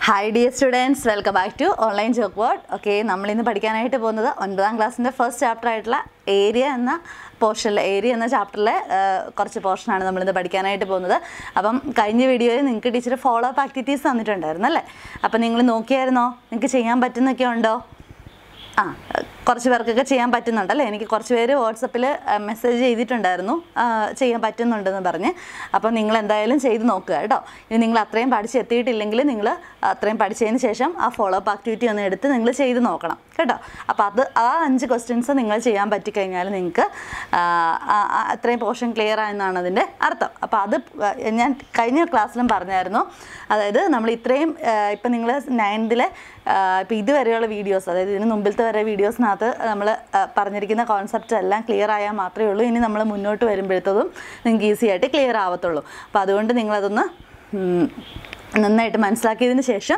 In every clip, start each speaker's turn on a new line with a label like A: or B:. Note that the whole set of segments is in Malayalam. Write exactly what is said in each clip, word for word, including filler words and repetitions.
A: Hi dear students, welcome back to online Chalkboard. Okay, നമ്മൾ ഇന്ന് പഠിക്കാനായിട്ട് പോകുന്നത് ഒൻപതാം ക്ലാസ്സിന്റെ ഫസ്റ്റ് ചാപ്റ്റർ ആയിട്ടുള്ള ഏരിയ എന്ന പോർഷനിലെ ഏരിയ എന്ന ചാപ്റ്ററിലെ കുറച്ച് പോർഷനാണ് നമ്മൾ ഇന്ന് പഠിക്കാനായിട്ട് പോകുന്നത്. അപ്പം കഴിഞ്ഞ വീഡിയോയിൽ നിങ്ങൾക്ക് ടീച്ചർ ഫോളോ അപ്പ് ആക്ടിവിറ്റീസ് തന്നിട്ടുണ്ടായിരുന്നു അല്ലേ? അപ്പം നിങ്ങൾ നോക്കിയായിരുന്നോ? നിങ്ങൾക്ക് ചെയ്യാൻ പറ്റുന്നൊക്കെ ഉണ്ടോ? ആ കുറച്ച് പേർക്കൊക്കെ ചെയ്യാൻ പറ്റുന്നുണ്ടല്ലേ? എനിക്ക് കുറച്ച് പേര് വാട്സപ്പിൽ മെസ്സേജ് ചെയ്തിട്ടുണ്ടായിരുന്നു ചെയ്യാൻ പറ്റുന്നുണ്ടെന്ന് പറഞ്ഞ്. അപ്പോൾ നിങ്ങൾ എന്തായാലും ചെയ്ത് നോക്കുക കേട്ടോ. ഇനി നിങ്ങൾ അത്രയും പഠിച്ചെത്തിയിട്ടില്ലെങ്കിൽ നിങ്ങൾ അത്രയും പഠിച്ചതിന് ശേഷം ആ ഫോളോ അപ്പ് ആക്ടിവിറ്റി ഒന്ന് എടുത്ത് നിങ്ങൾ ചെയ്ത് നോക്കണം കേട്ടോ. അപ്പോൾ അത് ആ അഞ്ച് ക്വസ്റ്റ്യൻസ് നിങ്ങൾ ചെയ്യാൻ പറ്റിക്കഴിഞ്ഞാൽ നിങ്ങൾക്ക് അത്രയും പോർഷൻ ക്ലിയർ ആയെന്നാണ് അതിൻ്റെ അർത്ഥം. അപ്പോൾ അത് ഞാൻ കഴിഞ്ഞ ക്ലാസ്സിലും പറഞ്ഞായിരുന്നു. അതായത് നമ്മൾ ഇത്രയും ഇപ്പം നിങ്ങൾ നയൻത്തിലെ ഇപ്പോൾ ഇതുവരെയുള്ള വീഡിയോസ്, അതായത് ഇതിന് മുമ്പിലത്തെ വരെ വീഡിയോസിനകത്ത് നമ്മൾ പറഞ്ഞിരിക്കുന്ന കോൺസെപ്റ്റ് എല്ലാം ക്ലിയർ ആയാൽ മാത്രമേ ഉള്ളൂ ഇനി നമ്മൾ മുന്നോട്ട് വരുമ്പോഴത്തതും നിങ്ങൾക്ക് ഈസി ആയിട്ട് ക്ലിയർ ആവത്തുള്ളൂ. അപ്പോൾ അതുകൊണ്ട് നിങ്ങളതൊന്ന് നന്നായിട്ട് മനസ്സിലാക്കിയതിന് ശേഷം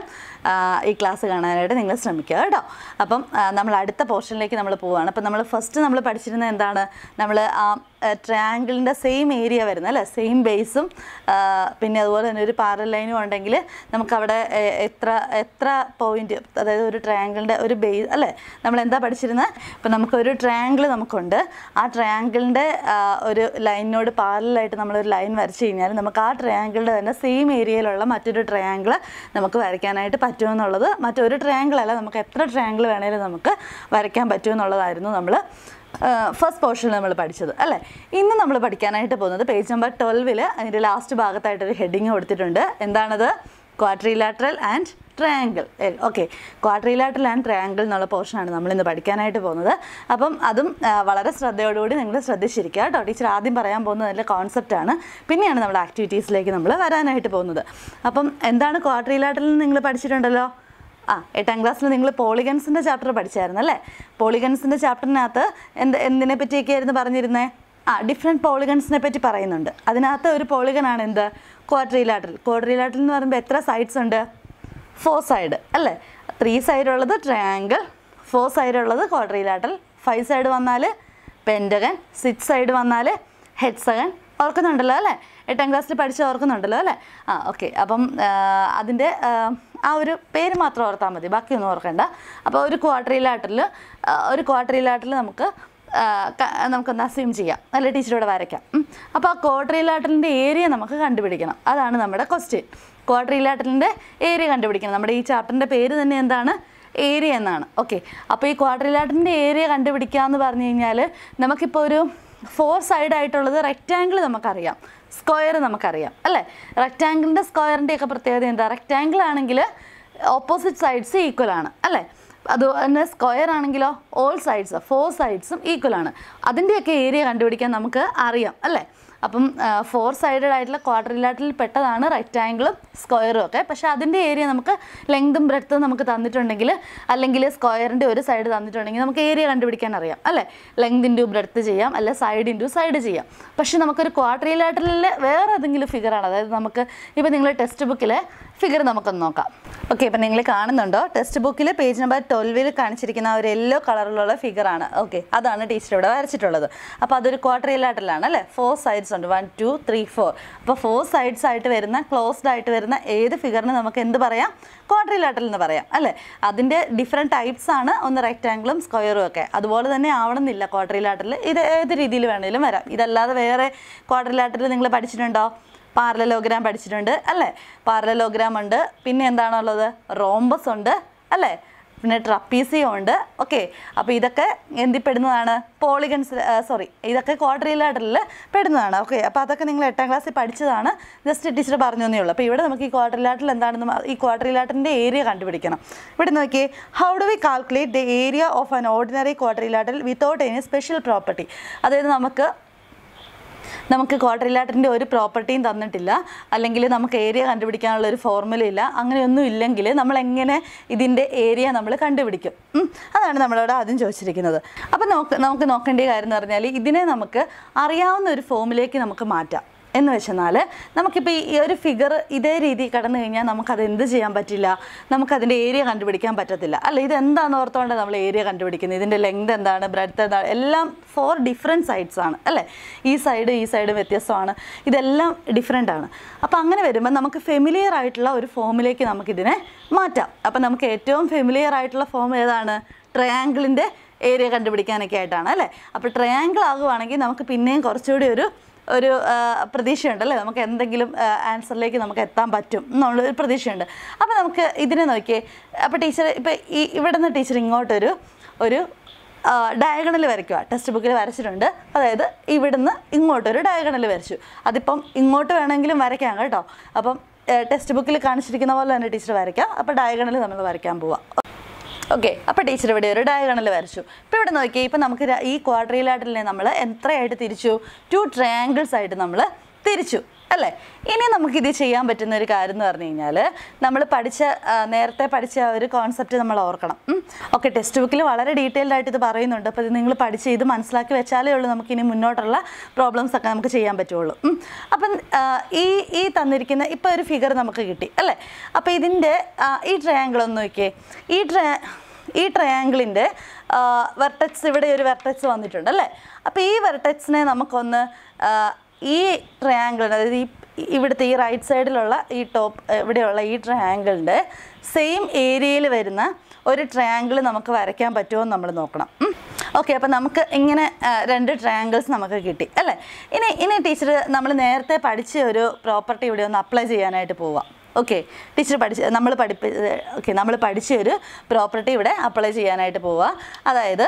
A: ഈ ക്ലാസ് കാണാനായിട്ട് നിങ്ങൾ ശ്രമിക്കുക കേട്ടോ. അപ്പം നമ്മൾ അടുത്ത പോർഷനിലേക്ക് നമ്മൾ പോവുകയാണ്. അപ്പം നമ്മൾ ഫസ്റ്റ് നമ്മൾ പഠിച്ചിരുന്നത് എന്താണ്? നമ്മൾ ആ ട്രയാങ്കിളിൻ്റെ സെയിം ഏരിയ വരുന്നത് അല്ലേ, സെയിം ബേസും പിന്നെ അതുപോലെ തന്നെ ഒരു പാരൽ ലൈനും ഉണ്ടെങ്കിൽ നമുക്കവിടെ എത്ര എത്ര പോയിൻറ്റ്, അതായത് ഒരു ട്രയാങ്കിളിൻ്റെ ഒരു ബേസ് അല്ലേ നമ്മൾ എന്താ പഠിച്ചിരുന്നത്? ഇപ്പം നമുക്കൊരു ട്രയാങ്കിൾ നമുക്കുണ്ട്. ആ ട്രയാങ്കിളിൻ്റെ ഒരു ലൈനിനോട് പാരലായിട്ട് നമ്മളൊരു ലൈൻ വരച്ച് കഴിഞ്ഞാൽ നമുക്ക് ആ ട്രയാങ്കിളിൻ്റെ തന്നെ സെയിം ഏരിയയിലുള്ള മറ്റൊരു ട്രയാങ്കിൾ നമുക്ക് വരയ്ക്കാനായിട്ട് പറ്റുമെന്നുള്ളത്, മറ്റൊരു ട്രയാങ്കിൾ അല്ല, നമുക്ക് എത്ര ട്രയാങ്കിൾ വേണേലും നമുക്ക് വരയ്ക്കാൻ പറ്റുമെന്നുള്ളതായിരുന്നു നമ്മൾ ഫസ്റ്റ് പോർഷനിൽ നമ്മൾ പഠിച്ചത് അല്ലേ. ഇന്ന് നമ്മൾ പഠിക്കാനായിട്ട് പോകുന്നത് പേജ് നമ്പർ ട്വൽവിൽ അതിൻ്റെ ലാസ്റ്റ് ഭാഗത്തായിട്ടൊരു ഹെഡിങ് കൊടുത്തിട്ടുണ്ട്. എന്താണത്? Quadrilateral and triangle. Okay, quadrilateral and triangle എന്നുള്ള പോർഷനാണ് നമ്മളിന്ന് പഠിക്കാനായിട്ട് പോകുന്നത്. അപ്പം അതും വളരെ ശ്രദ്ധയോടുകൂടി നിങ്ങൾ ശ്രദ്ധിച്ചിരിക്കുക കേട്ടോ. ടീച്ചർ ആദ്യം പറയാൻ പോകുന്നത് അതിൻ്റെ കോൺസെപ്റ്റാണ്, പിന്നെയാണ് നമ്മൾ ആക്ടിവിറ്റീസിലേക്ക് നമ്മൾ വരാനായിട്ട് പോകുന്നത്. അപ്പം എന്താണ് ക്വാഡ്രിലാറ്ററൽ നിങ്ങൾ പഠിച്ചിട്ടുണ്ടല്ലോ. ആ എട്ടാം ക്ലാസ്സിൽ നിങ്ങൾ പോളിഗൺസിൻ്റെ ചാപ്റ്റർ പഠിച്ചായിരുന്നു അല്ലേ? പോളിഗൺസിൻ്റെ ചാപ്റ്ററിനകത്ത് എന്ത് എന്തിനെ പറ്റിയൊക്കെയായിരുന്നു പറഞ്ഞിരുന്നത്? ആ ഡിഫറെൻറ്റ് പോളിഗൺസിനെ പറ്റി പറയുന്നുണ്ട്. അതിനകത്ത് ഒരു പോളിഗനാണ് എന്ത്? ക്വാഡ്രിലാറ്ററൽ. ക്വാഡ്രിലാറ്ററൽ എന്ന് പറയുമ്പോൾ എത്ര സൈഡ്സ് ഉണ്ട്? ഫോർ സൈഡ് അല്ലേ? ത്രീ സൈഡുള്ളത് ട്രയാങ്കിൾ, ഫോർ സൈഡുള്ളത് ക്വാഡ്രിലാറ്ററൽ, ഫൈവ് സൈഡ് വന്നാൽ പെൻറ്റഗൺ, സിക്സ് സൈഡ് വന്നാൽ ഹെക്സഗൺ. ഓർക്കുന്നുണ്ടല്ലോ അല്ലേ? എട്ടാം ക്ലാസ്സിൽ പഠിച്ച് ഓർക്കുന്നുണ്ടല്ലോ അല്ലേ? ആ ഓക്കെ. അപ്പം അതിൻ്റെ ആ ഒരു പേര് മാത്രം ഓർത്താൽ മതി, ബാക്കിയൊന്നും ഓർക്കണ്ട. അപ്പോൾ ഒരു ക്വാഡ്രിലാറ്ററൽ ഒരു ക്വാഡ്രിലാറ്ററൽ നമുക്ക് നമുക്കൊന്ന് അസ്യൂം ചെയ്യാം, നല്ല ടീച്ചറോടെ വരയ്ക്കാം. അപ്പോൾ ആ ക്വാഡ്രിലാറ്ററലിൻ്റെ ഏരിയ നമുക്ക് കണ്ടുപിടിക്കണം. അതാണ് നമ്മുടെ ക്വസ്റ്റ്യൻ. ക്വാഡ്രിലാറ്ററലിൻ്റെ ഏരിയ കണ്ടുപിടിക്കണം. നമ്മുടെ ഈ ചാപ്റ്ററിൻ്റെ പേര് തന്നെ എന്താണ്? ഏരിയ എന്നാണ്. ഓക്കെ, അപ്പോൾ ഈ ക്വാഡ്രിലാറ്ററലിൻ്റെ ഏരിയ കണ്ടുപിടിക്കുക എന്ന് പറഞ്ഞു കഴിഞ്ഞാൽ നമുക്കിപ്പോൾ ഒരു ഫോർ സൈഡായിട്ടുള്ളത് റെക്റ്റാങ്കിൾ നമുക്കറിയാം, സ്ക്വയർ നമുക്കറിയാം അല്ലേ? റെക്റ്റാങ്കിളിൻ്റെ സ്ക്വയറിൻ്റെയൊക്കെ പ്രത്യേകത എന്താ? റെക്റ്റാങ്കിൾ ആണെങ്കിൽ ഓപ്പോസിറ്റ് സൈഡ്സ് ഈക്വൽ ആണ് അല്ലേ? അത് തന്നെ സ്ക്വയർ ആണെങ്കിലോ ഓൾ സൈഡ്സ് ഫോർ സൈഡ്സും ഈക്വൽ ആണ്. അതിൻ്റെയൊക്കെ ഏരിയ കണ്ടുപിടിക്കാൻ നമുക്ക് അറിയാം അല്ലേ? അപ്പം ഫോർ സൈഡഡ് ആയിട്ടുള്ള ക്വാഡ്രിലാറ്ററലിൽ പെട്ടതാണ് റെക്റ്റാങ്കിളും സ്ക്വയറും ഒക്കെ. പക്ഷേ അതിൻ്റെ ഏരിയ നമുക്ക് ലെങ്തും ബ്രെഡ്ത്തും നമുക്ക് തന്നിട്ടുണ്ടെങ്കിൽ, അല്ലെങ്കിൽ സ്ക്വയറിൻ്റെ ഒരു സൈഡ് തന്നിട്ടുണ്ടെങ്കിൽ നമുക്ക് ഏരിയ കണ്ടുപിടിക്കാൻ അറിയാം അല്ലേ? ലെങ്ത് ഇൻറ്റു ബ്രെഡ്ത്ത് ചെയ്യാം, അല്ലെ സൈഡ് ഇൻറ്റു സൈഡ് ചെയ്യാം. പക്ഷേ നമുക്കൊരു ക്വാഡ്രിലാറ്ററലിൽ വേറെ ഏതെങ്കിലും ഫിഗറാണ്, അതായത് നമുക്ക് ഇപ്പോൾ നിങ്ങൾ ടെക്സ്റ്റ് ബുക്കിലെ ഫിഗർ നമുക്കൊന്ന് നോക്കാം. ഓക്കെ, ഇപ്പം നിങ്ങൾ കാണുന്നുണ്ടോ? ടെക്സ്റ്റ് ബുക്കിൽ പേജ് നമ്പർ ട്വൽവിൽ കാണിച്ചിരിക്കുന്ന ഒരു യെല്ലോ കളറിലുള്ള ഫിഗറാണ്. ഓക്കെ, അതാണ് ടീച്ചർ ഇവിടെ വരച്ചിട്ടുള്ളത്. അപ്പോൾ അതൊരു ക്വാഡ്രിലാറ്ററലാണ് അല്ലേ? ഫോർ സൈഡ്സ് ഉണ്ട്, വൺ ടു ത്രീ ഫോർ. അപ്പോൾ ഫോർ സൈഡ്സ് ആയിട്ട് വരുന്ന ക്ലോസ്ഡ് ആയിട്ട് വരുന്ന ഏത് ഫിഗറിന് നമുക്ക് എന്ത് പറയാം? ക്വാഡ്രിലാറ്ററൽ എന്ന് പറയാം അല്ലേ? അതിൻ്റെ ഡിഫറെൻറ്റ് ടൈപ്സ് ആണ്, ഒന്ന് റെക്റ്റാങ്കിളും സ്ക്വയറും ഒക്കെ. അതുപോലെ തന്നെ ആവണമെന്നില്ല ക്വാഡ്രിലാറ്ററൽ, ഇത് ഏത് രീതിയിൽ വേണമെങ്കിലും വരാം. ഇതല്ലാതെ വേറെ ക്വാഡ്രിലാറ്ററൽ നിങ്ങൾ പഠിച്ചിട്ടുണ്ടോ? പാരലലോഗ്രാം പഠിച്ചിട്ടുണ്ട് അല്ലേ? പാരലലോഗ്രാം ഉണ്ട്, പിന്നെ എന്താണുള്ളത്? റോംബസ് ഉണ്ട് അല്ലേ? പിന്നെ ട്രപ്പീസിയം ഉണ്ട്. ഓക്കെ, അപ്പോൾ ഇതൊക്കെ എന്തിൽ പെടുന്നതാണ്? പോളിഗൺസ്, സോറി ഇതൊക്കെ ക്വാഡ്രിലാറ്ററലിൽ പെടുന്നതാണ്. ഓക്കെ, അപ്പോൾ അതൊക്കെ നിങ്ങൾ എട്ടാം ക്ലാസ്സിൽ പഠിച്ചതാണ്, ജസ്റ്റ് ടീച്ചർ പറഞ്ഞു തന്നേ ഉള്ളൂ. അപ്പോൾ ഇവിടെ നമുക്ക് ഈ ക്വാഡ്രിലാറ്ററൽ എന്താണെന്ന്, ഈ ക്വാഡ്രിലാറ്ററിൻ്റെ ഏരിയ കണ്ടുപിടിക്കണം. ഇവിടെ നോക്കിയേ, how do we calculate the area of an ordinary quadrilateral without any special property? അതായത് നമുക്ക് നമുക്ക് ക്വാഡ്രിലാറ്ററിൻ്റെ ഒരു പ്രോപ്പർട്ടിയും തന്നിട്ടില്ല, അല്ലെങ്കിൽ നമുക്ക് ഏരിയ കണ്ടുപിടിക്കാനുള്ള ഒരു ഫോർമുല ഇല്ല, അങ്ങനെയൊന്നും ഇല്ലെങ്കിൽ നമ്മൾ എങ്ങനെ ഇതിൻ്റെ ഏരിയ നമ്മൾ കണ്ടുപിടിക്കും? അതാണ് നമ്മളോട് ആദ്യം ചോദിച്ചിരിക്കുന്നത്. അപ്പോൾ നോക്ക് നമുക്ക് നോക്കേണ്ട കാര്യം എന്ന് പറഞ്ഞാൽ ഇതിനെ നമുക്ക് അറിയാവുന്ന ഒരു ഫോമിലേക്ക് നമുക്ക് മാറ്റാം. എന്ന് വെച്ചെന്നാൽ നമുക്കിപ്പോൾ ഈ ഒരു ഫിഗർ ഇതേ രീതിയിൽ കടന്നു കഴിഞ്ഞാൽ നമുക്കത് എന്ത് ചെയ്യാൻ പറ്റില്ല, നമുക്കതിൻ്റെ ഏരിയ കണ്ടുപിടിക്കാൻ പറ്റത്തില്ല അല്ല. ഇതെന്താണെന്ന് ഓർത്തുകൊണ്ട് നമ്മൾ ഏരിയ കണ്ടുപിടിക്കുന്നത്, ഇതിൻ്റെ ലെങ്ത് എന്താണ്, ബ്രെഡ്ത്ത് എന്താണ്, എല്ലാം ഫോർ ഡിഫറെൻറ്റ് സൈഡ്സ് ആണ് അല്ലേ. ഈ സൈഡ് ഈ സൈഡ് വ്യത്യസ്തമാണ്, ഇതെല്ലാം ഡിഫറെൻ്റ് ആണ്. അപ്പോൾ അങ്ങനെ വരുമ്പോൾ നമുക്ക് ഫെമിലിയർ ആയിട്ടുള്ള ഒരു ഫോമിലേക്ക് നമുക്കിതിനെ മാറ്റാം. അപ്പോൾ നമുക്ക് ഏറ്റവും ഫെമിലിയർ ആയിട്ടുള്ള ഫോം ഏതാണ്, ട്രയാങ്കിളിൻ്റെ ഏരിയ കണ്ടുപിടിക്കാനൊക്കെ ആയിട്ടാണ് അല്ലേ. അപ്പോൾ ട്രയാങ്കിൾ ആകുവാണെങ്കിൽ നമുക്ക് പിന്നെയും കുറച്ചുകൂടി ഒരു ഒരു പ്രതീക്ഷയുണ്ട് അല്ലേ, നമുക്ക് എന്തെങ്കിലും ആൻസറിലേക്ക് നമുക്ക് എത്താൻ പറ്റും എന്നുള്ളൊരു പ്രതീക്ഷയുണ്ട്. അപ്പോൾ നമുക്ക് ഇതിനെ നോക്കിയേ. അപ്പോൾ ടീച്ചർ ഇപ്പോൾ ഈ ഇവിടെ നിന്ന് ടീച്ചർ ഇങ്ങോട്ടൊരു ഒരു ഡയഗണൽ വരയ്ക്കുക, ടെക്സ്റ്റ് ബുക്കിൽ വരച്ചിട്ടുണ്ട്. അതായത് ഇവിടുന്ന് ഇങ്ങോട്ടൊരു ഡയഗണൽ വരച്ചു. അതിപ്പം ഇങ്ങോട്ട് വേണമെങ്കിലും വരയ്ക്കാം കേട്ടോ. അപ്പം ടെക്സ്റ്റ് ബുക്കിൽ കാണിച്ചിരിക്കുന്ന പോലെ തന്നെ ടീച്ചർ വരയ്ക്കാം. അപ്പോൾ ഡയഗണൽ നമ്മൾ വരയ്ക്കാൻ പോവാം. ഓക്കെ, അപ്പോൾ ടീച്ചർ ഇവിടെ ഒരു ഡയഗണൽ വരച്ചു. ഇപ്പോൾ ഇവിടെ നോക്കിയേ, ഇപ്പോൾ നമുക്ക് ഈ ക്വാഡ്രിലാറ്ററലിനെ നമ്മൾ എത്രയായിട്ട് തിരിച്ചു, ടു ട്രയാങ്കിൾസ് ആയിട്ട് നമ്മൾ തിരിച്ചു അല്ലേ. ഇനി നമുക്കിത് ചെയ്യാൻ പറ്റുന്ന ഒരു കാര്യം എന്ന് പറഞ്ഞു കഴിഞ്ഞാൽ നമ്മൾ പഠിച്ച നേരത്തെ പഠിച്ച ഒരു കോൺസെപ്റ്റ് നമ്മൾ ഓർക്കണം. ഓക്കെ, ടെക്സ്റ്റ് ബുക്കിൽ വളരെ ഡീറ്റെയിൽഡ് ആയിട്ട് ഇത് പറയുന്നുണ്ട്. അപ്പോൾ ഇത് നിങ്ങൾ പഠിച്ച് ഇത് മനസ്സിലാക്കി വെച്ചാലേ ഉള്ളൂ നമുക്കിനി മുന്നോട്ടുള്ള പ്രോബ്ലംസ് ഒക്കെ നമുക്ക് ചെയ്യാൻ പറ്റുള്ളൂ. അപ്പം ഈ ഈ തന്നിരിക്കുന്ന ഇപ്പോൾ ഒരു ഫിഗർ നമുക്ക് കിട്ടി അല്ലേ. അപ്പോൾ ഇതിൻ്റെ ഈ ട്രയാങ്കിൾ ഒന്ന് നോക്കിയേ. ഈ ട്രയാ ഈ ട്രയാങ്കിളിൻ്റെ വെർട്ടെക്സ് ഇവിടെ ഒരു വെർട്ടെക്സ് വന്നിട്ടുണ്ട് അല്ലേ. അപ്പോൾ ഈ വെർട്ടെക്സിനെ നമുക്കൊന്ന് ഈ ട്രയാങ്കിളിൻ്റെ, അതായത് ഈ ഇവിടുത്തെ ഈ റൈറ്റ് സൈഡിലുള്ള ഈ ടോപ്പ് ഇവിടെയുള്ള ഈ ട്രയാങ്കിളിൻ്റെ സെയിം ഏരിയയിൽ വരുന്ന ഒരു ട്രയാങ്കിൾ നമുക്ക് വരയ്ക്കാൻ പറ്റുമോ എന്ന് നമ്മൾ നോക്കണം. ഓക്കെ, അപ്പോൾ നമുക്ക് ഇങ്ങനെ രണ്ട് ട്രയാങ്കിൾസ് നമുക്ക് കിട്ടി അല്ലേ. ഇനി ഇനി ടീച്ചർ നമ്മൾ നേരത്തെ പഠിച്ച ഒരു പ്രോപ്പർട്ടി ഇവിടെ ഒന്ന് അപ്ലൈ ചെയ്യാനായിട്ട് പോവാം. ഓക്കെ, ടീച്ചർ പഠിച്ച് നമ്മൾ പഠിപ്പി ഓക്കെ നമ്മൾ പഠിച്ച ഒരു പ്രോപ്പർട്ടി ഇവിടെ അപ്ലൈ ചെയ്യാനായിട്ട് പോവുക. അതായത്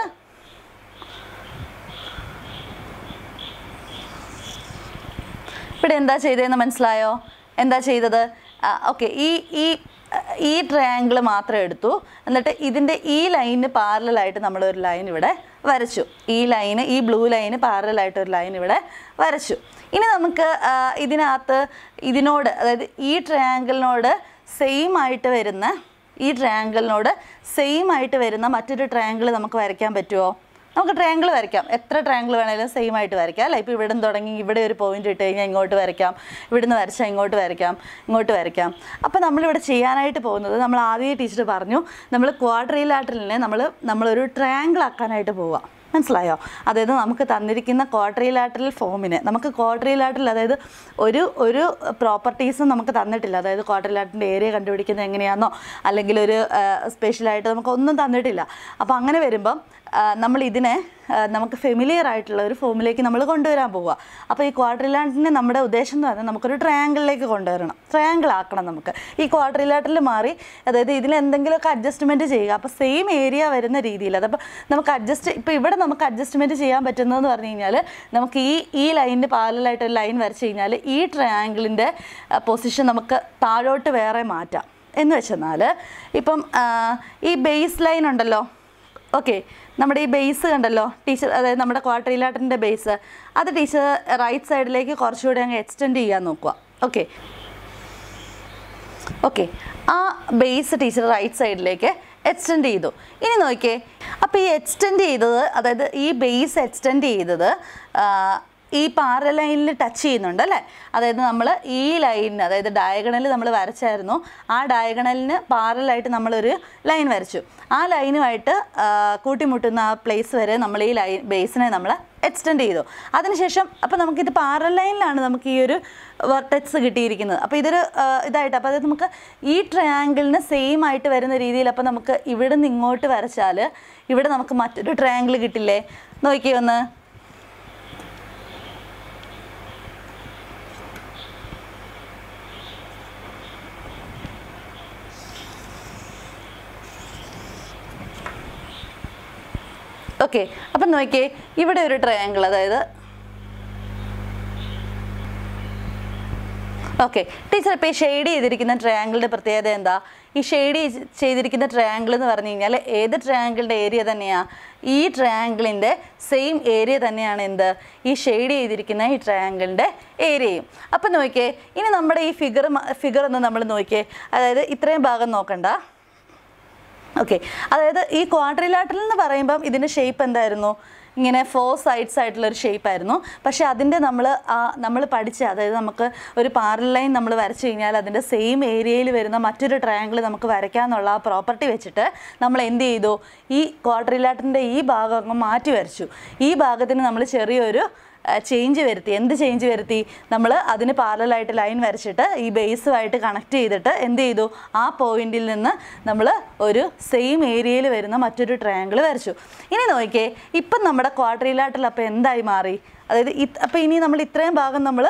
A: ഇവിടെ എന്താ ചെയ്തതെന്ന് മനസ്സിലായോ? എന്താ ചെയ്തത്? ഓക്കെ, ഈ ഈ ഈ ട്രയാങ്കിൾ മാത്രം എടുത്തു. എന്നിട്ട് ഇതിൻ്റെ ഈ ലൈനിന് പാരലായിട്ട് നമ്മളൊരു ലൈൻ ഇവിടെ വരച്ചു. ഈ ലൈന് ഈ ബ്ലൂ ലൈന് പാരലായിട്ട് ഒരു ലൈൻ ഇവിടെ വരച്ചു. ഇനി നമുക്ക് ഇതിനകത്ത് ഇതിനോട്, അതായത് ഈ ട്രയാങ്കിളിനോട് സെയിം ആയിട്ട് വരുന്ന ഈ ട്രയാങ്കിളിനോട് സെയിം ആയിട്ട് വരുന്ന മറ്റൊരു ട്രയാങ്കിൾ നമുക്ക് വരയ്ക്കാൻ പറ്റുമോ? നമുക്ക് ട്രയാങ്കിൾ വരയ്ക്കാം. എത്ര ട്രയാങ്കിൾ വേണമെങ്കിലും സെയിം ആയിട്ട് വരയ്ക്കാം അല്ലേ. ഇപ്പോൾ ഇവിടെ നിന്ന് തുടങ്ങി ഇവിടെ ഒരു പോയിന്റ് ഇട്ട് കഴിഞ്ഞാൽ ഇങ്ങോട്ട് വരയ്ക്കാം, ഇവിടുന്ന് വരച്ചാൽ ഇങ്ങോട്ട് വരയ്ക്കാം, ഇങ്ങോട്ട് വരയ്ക്കാം. അപ്പോൾ നമ്മളിവിടെ ചെയ്യാനായിട്ട് പോകുന്നത്, നമ്മൾ ആദ്യം ടീച്ചർ പറഞ്ഞു, നമ്മൾ ക്വാഡ്രിലാറ്ററലിനെ നമ്മൾ നമ്മളൊരു ട്രയാങ്കിൾ ആക്കാനായിട്ട് പോവാം. മനസ്സിലായോ? അതായത് നമുക്ക് തന്നിരിക്കുന്ന ക്വാഡ്രിലാറ്ററൽ ഫോമിനെ നമുക്ക് ക്വാഡ്രിലാറ്ററൽ, അതായത് ഒരു ഒരു പ്രോപ്പർട്ടീസും നമുക്ക് തന്നിട്ടില്ല. അതായത് ക്വാഡ്രിലാറ്ററിൻ്റെ ഏരിയ കണ്ടുപിടിക്കുന്നത് എങ്ങനെയാണെന്നോ അല്ലെങ്കിൽ ഒരു സ്പെഷ്യലായിട്ട് നമുക്കൊന്നും തന്നിട്ടില്ല. അപ്പോൾ അങ്ങനെ വരുമ്പം നമ്മൾ ഇതിനെ നമുക്ക് ഫെമിലിയർ ആയിട്ടുള്ള ഒരു ഫോമിലേക്ക് നമ്മൾ കൊണ്ടുവരാൻ പോവുക. അപ്പോൾ ഈ ക്വാഡ്രിലാറ്ററിനെ നമ്മുടെ ഉദ്ദേശം എന്ന് പറഞ്ഞാൽ നമുക്കൊരു ട്രയാങ്കിളിലേക്ക് കൊണ്ടുവരണം, ട്രയാങ്കിൾ ആക്കണം. നമുക്ക് ഈ ക്വാഡ്രിലാറ്ററിൽ മാറി, അതായത് ഇതിൽ എന്തെങ്കിലുമൊക്കെ അഡ്ജസ്റ്റ്മെൻറ്റ് ചെയ്യുക. അപ്പോൾ സെയിം ഏരിയ വരുന്ന രീതിയിൽ, അതപ്പോൾ നമുക്ക് അഡ്ജസ്റ്റ്, ഇപ്പോൾ ഇവിടെ നമുക്ക് അഡ്ജസ്റ്റ്മെൻറ്റ് ചെയ്യാൻ പറ്റുന്നതെന്ന് പറഞ്ഞു കഴിഞ്ഞാൽ നമുക്ക് ഈ ഈ ലൈനിന് പാരലായിട്ട് ഒരു ലൈൻ വരച്ച് കഴിഞ്ഞാൽ ഈ ട്രയാങ്കിളിൻ്റെ പൊസിഷൻ നമുക്ക് താഴോട്ട് വേറെ മാറ്റാം. എന്ന് വെച്ചെന്നാൽ ഇപ്പം ഈ ബേസ് ലൈൻ ഉണ്ടല്ലോ, ഓക്കെ, നമ്മുടെ ഈ ബേസ് കണ്ടല്ലോ ടീച്ചർ, അതായത് നമ്മുടെ ക്വാഡ്രിലാറ്ററിൻ്റെ ബേസ്, അത് ടീച്ചർ റൈറ്റ് സൈഡിലേക്ക് കുറച്ചുകൂടി അങ്ങ് എക്സ്റ്റെൻഡ് ചെയ്യാൻ നോക്കുക. ഓക്കെ ഓക്കെ ആ ബേസ് ടീച്ചർ റൈറ്റ് സൈഡിലേക്ക് എക്സ്റ്റെൻഡ് ചെയ്തു. ഇനി നോക്കിയേ, അപ്പോൾ ഈ എക്സ്റ്റെൻഡ് ചെയ്തത്, അതായത് ഈ ബേസ് എക്സ്റ്റെൻഡ് ചെയ്തത് ഈ പാരലൈനിൽ ടച്ച് ചെയ്യുന്നുണ്ട് അല്ലേ. അതായത് നമ്മൾ ഈ ലൈനിന്, അതായത് ഡയഗണൽ നമ്മൾ വരച്ചായിരുന്നു, ആ ഡയഗണലിന് പാരലായിട്ട് നമ്മളൊരു ലൈൻ വരച്ചു. ആ ലൈനുമായിട്ട് കൂട്ടിമുട്ടുന്ന ആ പ്ലേസ് വരെ നമ്മൾ ഈ ലൈൻ ബേസിനെ നമ്മൾ എക്സ്റ്റെൻഡ് ചെയ്തു. അതിനുശേഷം അപ്പോൾ നമുക്കിത് പാരൽ ലൈനിലാണ് നമുക്ക് ഈ ഒരു വെർട്ടെക്സ് കിട്ടിയിരിക്കുന്നത്. അപ്പോൾ ഇതൊരു ഇതായിട്ട്, അപ്പോൾ അതായത് നമുക്ക് ഈ ട്രയാങ്കിളിന് സെയിം ആയിട്ട് വരുന്ന രീതിയിൽ, അപ്പോൾ നമുക്ക് ഇവിടെ നിന്ന് ഇങ്ങോട്ട് വരച്ചാൽ ഇവിടെ നമുക്ക് മറ്റൊരു ട്രയാങ്കിൾ കിട്ടില്ലേ? നോക്കിയേ ഒന്ന്. ഓക്കെ, അപ്പം നോക്കിയേ, ഇവിടെ ഒരു ട്രയാങ്കിൾ, അതായത് ഓക്കെ ടീച്ചർ, ഇപ്പോൾ ഈ ഷെയ്ഡ് ചെയ്തിരിക്കുന്ന ട്രയാങ്കിളിൻ്റെ പ്രത്യേകത എന്താ? ഈ ഷെയ്ഡ് ചെയ്തിരിക്കുന്ന ട്രയാങ്കിൾ എന്ന് പറഞ്ഞു കഴിഞ്ഞാൽ ഏത് ട്രയാങ്കിളിൻ്റെ ഏരിയ തന്നെയാണ്? ഈ ട്രയാങ്കിളിൻ്റെ സെയിം ഏരിയ തന്നെയാണ് എന്ത്? ഈ ഷെയ്ഡ് ചെയ്തിരിക്കുന്ന ഈ ട്രയാങ്കിളിൻ്റെ ഏരിയയും. അപ്പം നോക്കിയേ, ഇനി നമ്മുടെ ഈ ഫിഗർ ഫിഗർ ഒന്ന് നമ്മൾ നോക്കിയേ, അതായത് ഇത്രയും ഭാഗം നോക്കണ്ട. ഓക്കെ, അതായത് ഈ ക്വാഡ്രിലാറ്ററൽ എന്ന് പറയുമ്പം ഇതിൻ്റെ ഷേപ്പ് എന്തായിരുന്നു? ഇങ്ങനെ ഫോർ സൈഡ്സ് ആയിട്ടുള്ളൊരു ഷേപ്പ് ആയിരുന്നു. പക്ഷേ അതിൻ്റെ നമ്മൾ നമ്മൾ പഠിച്ച, അതായത് നമുക്ക് ഒരു പാരലൽ ലൈൻ നമ്മൾ വരച്ചു കഴിഞ്ഞാൽ അതിൻ്റെ സെയിം ഏരിയയിൽ വരുന്ന മറ്റൊരു ട്രയാങ്കിൾ നമുക്ക് വരയ്ക്കാമെന്നുള്ള ആ പ്രോപ്പർട്ടി വെച്ചിട്ട് നമ്മൾ എന്ത് ചെയ്തു, ഈ ക്വാഡ്രിലാറ്ററിൻ്റെ ഈ ഭാഗം അങ്ങ് മാറ്റി വരച്ചു. ഈ ഭാഗത്തിന് നമ്മൾ ചെറിയൊരു ചേഞ്ച് വരുത്തി. എന്ത് ചേഞ്ച് വരുത്തി? നമ്മൾ അതിന് പാരലായിട്ട് ലൈൻ വരച്ചിട്ട് ഈ ബേസുമായിട്ട് കണക്ട് ചെയ്തിട്ട് എന്ത് ചെയ്തു, ആ പോയിന്റിൽ നിന്ന് നമ്മൾ ഒരു സെയിം ഏരിയയിൽ വരുന്ന മറ്റൊരു ട്രയാങ്കിൾ വരച്ചു. ഇനി നോക്കിയേ, ഇപ്പം നമ്മുടെ ക്വാഡ്രിലാറ്ററൽ അപ്പോൾ എന്തായി മാറി? അതായത് അപ്പോൾ ഇനി നമ്മൾ ഇത്രയും ഭാഗം നമ്മൾ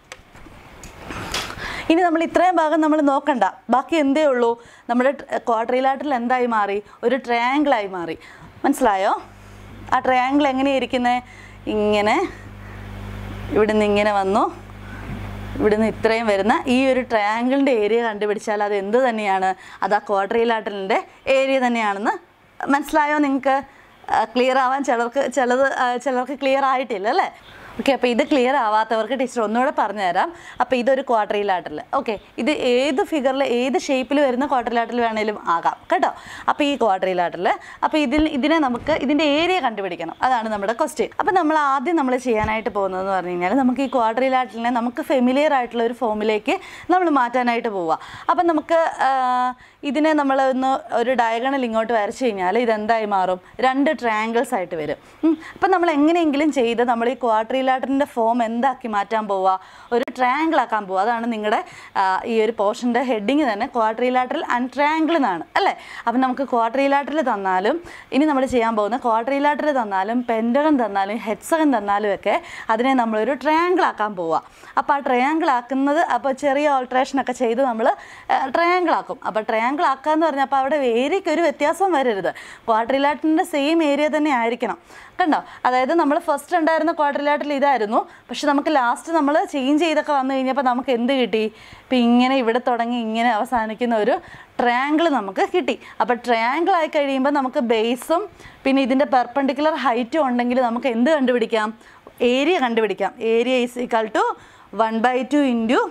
A: ഇനി നമ്മൾ ഇത്രയും ഭാഗം നമ്മൾ നോക്കണ്ട, ബാക്കി എന്തേ ഉള്ളൂ, നമ്മുടെ ക്വാഡ്രിലാറ്ററൽ എന്തായി മാറി? ഒരു ട്രയാങ്കിളായി മാറി. മനസ്സിലായോ? ആ ട്രയാങ്കിൾ എങ്ങനെയായിരിക്കുന്നത്? ഇങ്ങനെ ഇവിടുന്ന് ഇങ്ങനെ വന്നു, ഇവിടുന്ന് ഇത്രയും വരുന്ന ഈ ഒരു ട്രയാങ്കിളിൻ്റെ ഏരിയ കണ്ടുപിടിച്ചാൽ അത് എന്ത് തന്നെയാണ്? അത് ആ ക്വാഡ്രിലാറ്ററലിൻ്റെ ഏരിയ തന്നെയാണെന്ന് മനസ്സിലായോ നിങ്ങൾക്ക്? ക്ലിയർ ആവാൻ ചിലർക്ക് ചിലത് ചിലർക്ക് ക്ലിയർ ആയിട്ടില്ല അല്ലേ? ഓക്കെ, അപ്പോൾ ഇത് ക്ലിയർ ആവാത്തവർക്ക് ടീച്ചർ ഒന്നുകൂടെ പറഞ്ഞു തരാം. അപ്പോൾ ഇതൊരു ക്വാഡ്രിലാറ്ററൽ. ഓക്കെ, ഇത് ഏത് ഫിഗറിൽ ഏത് ഷേപ്പിൽ വരുന്ന ക്വാഡ്രിലാറ്ററൽ വേണേലും ആകാം കേട്ടോ. അപ്പോൾ ഈ ക്വാഡ്രിലാറ്ററൽ, അപ്പോൾ ഇതിൽ ഇതിനെ നമുക്ക് ഇതിൻ്റെ ഏരിയ കണ്ടുപിടിക്കണം. അതാണ് നമ്മുടെ ക്വസ്റ്റ്യൻ. അപ്പോൾ നമ്മൾ ആദ്യം നമ്മൾ ചെയ്യാനായിട്ട് പോകുന്നതെന്ന് പറഞ്ഞു കഴിഞ്ഞാൽ നമുക്ക് ഈ ക്വാഡ്രിലാറ്ററലിനെ നമുക്ക് ഫെമിലിയർ ആയിട്ടുള്ള ഒരു ഫോമിലേക്ക് നമ്മൾ മാറ്റാനായിട്ട് പോവുക. അപ്പം നമുക്ക് ഇതിനെ നമ്മൾ ഒന്ന് ഒരു ഡയഗണൽ ഇങ്ങോട്ട് വരച്ചു കഴിഞ്ഞാൽ ഇതെന്തായി മാറും? രണ്ട് ട്രയാങ്കിൾസ് ആയിട്ട് വരും. അപ്പം നമ്മൾ എങ്ങനെയെങ്കിലും ചെയ്ത് നമ്മൾ ഈ ക്വാഡ്രിലാറ്ററിൻ്റെ ഫോം എന്താക്കി മാറ്റാൻ പോവുക? ഒരു ട്രയാങ്കിൾ ആക്കാൻ പോവുക. അതാണ് നിങ്ങളുടെ ഈ ഒരു പോർഷൻ്റെ ഹെഡിങ് തന്നെ, ക്വാഡ്രിലാറ്ററൽ ആൻഡ് ട്രയാങ്കിൾ എന്നാണ് അല്ലേ? അപ്പം നമുക്ക് ക്വാഡ്രിലാറ്ററൽ തന്നാലും ഇനി നമ്മൾ ചെയ്യാൻ പോകുന്ന ക്വാഡ്രിലാറ്ററൽ തന്നാലും പെൻറ്റഗൺ തന്നാലും ഹെക്സഗൺ തന്നാലും ഒക്കെ അതിനെ നമ്മളൊരു ട്രയാങ്കിൾ ആക്കാൻ പോവുക. അപ്പോൾ ആ ട്രയാങ്കിൾ ആക്കുന്നത് അപ്പോൾ ചെറിയ ഓൾട്രേഷനൊക്കെ ചെയ്ത് നമ്മൾ ട്രയാങ്കിൾ ആക്കും. അപ്പോൾ ട്രയാങ്കിൾ ആക്കാന്ന് പറഞ്ഞാൽ അപ്പോൾ അവിടെ ഏരിയയ്ക്ക് ഒരു വ്യത്യാസം വരരുത്, ക്വാഡ്രിലാറ്ററിൻ്റെ സെയിം ഏരിയ തന്നെ ആയിരിക്കണം. കണ്ടോ? അതായത് നമ്മൾ ഫസ്റ്റ് ഉണ്ടായിരുന്ന ക്വാഡ്രിലാറ്ററൽ ഇതായിരുന്നു, പക്ഷെ നമുക്ക് ലാസ്റ്റ് നമ്മൾ ചേഞ്ച് ചെയ്തൊക്കെ വന്നു കഴിഞ്ഞപ്പോൾ നമുക്ക് എന്ത് കിട്ടി? ഇപ്പം ഇങ്ങനെ ഇവിടെ തുടങ്ങി ഇങ്ങനെ അവസാനിക്കുന്ന ഒരു ട്രയാങ്കിൾ നമുക്ക് കിട്ടി. അപ്പോൾ ട്രയാങ്കിൾ ആയി കഴിയുമ്പോൾ നമുക്ക് ബേസും പിന്നെ ഇതിൻ്റെ പെർപെൻഡിക്കുലർ ഹൈറ്റും ഉണ്ടെങ്കിൽ നമുക്ക് എന്ത് കണ്ടുപിടിക്കാം? ഏരിയ കണ്ടുപിടിക്കാം. Area is equal to one by two into